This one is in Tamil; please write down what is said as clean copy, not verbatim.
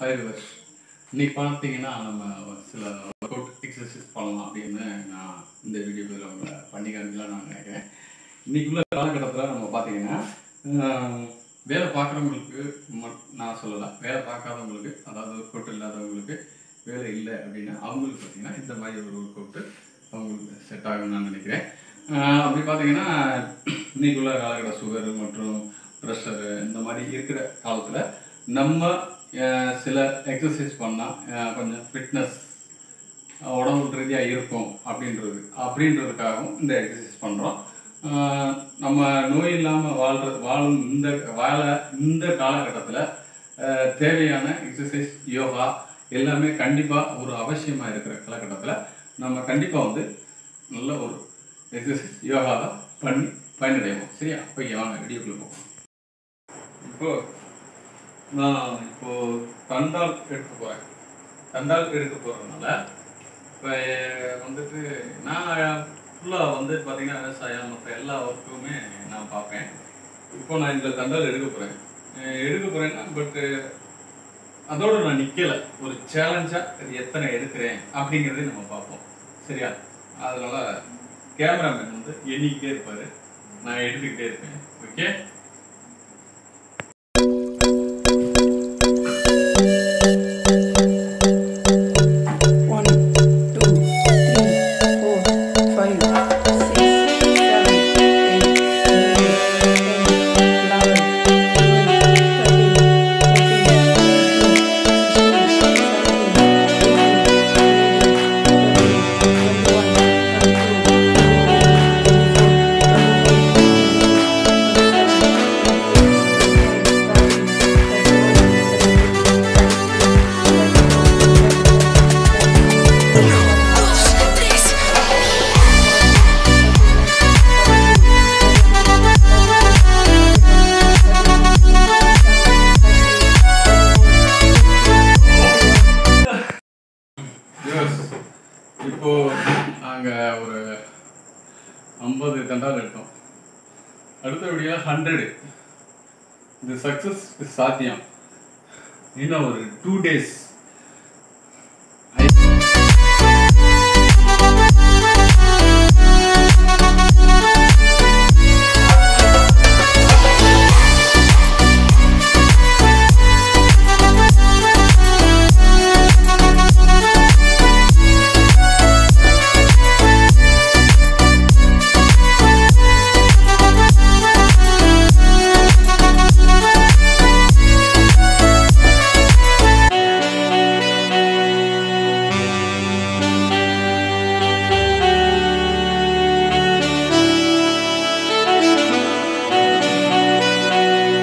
ஹாய் விவர்ஸ், இன்னைக்கு பார்த்தீங்கன்னா நம்ம சில ஒர்க் அவுட் எக்ஸசைஸ் பண்ணலாம் அப்படின்னு நான் இந்த வீடியோவில் உங்களை பண்ணி காமிக்கலாம் நான் நினைக்கிறேன். இன்றைக்குள்ள காலகட்டத்தில் நம்ம பார்த்தீங்கன்னா வேலை பார்க்குறவங்களுக்கு நான் சொல்லலை, வேலை பார்க்காதவங்களுக்கு, அதாவது ஒர்க் அவுட் இல்லாதவங்களுக்கு, வேலை இல்லை அப்படின்னா அவங்களுக்கு பார்த்தீங்கன்னா இந்த மாதிரி ஒரு ஒர்க் அவுட்டு அவங்களுக்கு செட் ஆகும்னு நான் நினைக்கிறேன். அப்படி பார்த்தீங்கன்னா இன்றைக்குள்ள காலகட்ட சுகர் மற்றும் ப்ரெஷரு இந்த மாதிரி இருக்கிற காலத்தில் நம்ம சில எக்ஸசைஸ் பண்ணால் கொஞ்சம் ஃபிட்னஸ் உடம்பு ரீதியாக இருக்கும் அப்படின்றதுக்காகவும் இந்த எக்ஸசைஸ் பண்ணுறோம். நம்ம நோய் இல்லாமல் வாழும் இந்த காலகட்டத்தில் தேவையான எக்ஸசைஸ், யோகா எல்லாமே கண்டிப்பாக ஒரு அவசியமாக இருக்கிற காலகட்டத்தில் நம்ம கண்டிப்பாக வந்து நல்ல ஒரு எக்ஸசைஸ் யோகாவை பண்ணி பயனடைவோம். சரியா? ஓகே, வாங்க வீடியோக்குள்ளே போவோம். நான் இப்போது தண்டால் எடுக்க போகிறேன். தண்டால் எடுக்க போகிறதுனால இப்போ வந்துட்டு நான் ஃபுல்லாக வந்து பார்த்திங்கன்னா விவசாயம் மற்ற எல்லா ஒர்க்குமே நான் பார்ப்பேன். இப்போ நான் இதில் தண்டால் எடுக்க போகிறேன்னா பட்டு அதோடு நான் நிற்கலை. ஒரு சேலஞ்சாக இது எத்தனை எடுக்கிறேன் அப்படிங்கிறதையும் நம்ம பார்ப்போம். சரியா? அதனால் கேமராமேன் வந்து எண்ணிக்கிட்டே இருப்பார், நான் எடுத்துக்கிட்டே இருப்பேன். ஓகே, இப்போ நாங்கள் ஒரு 50 தண்டால் எடுத்தோம். அடுத்தபடியாக 100. இந்த சக்ஸஸ் சாத்தியம் இன்னும் ஒரு 2 days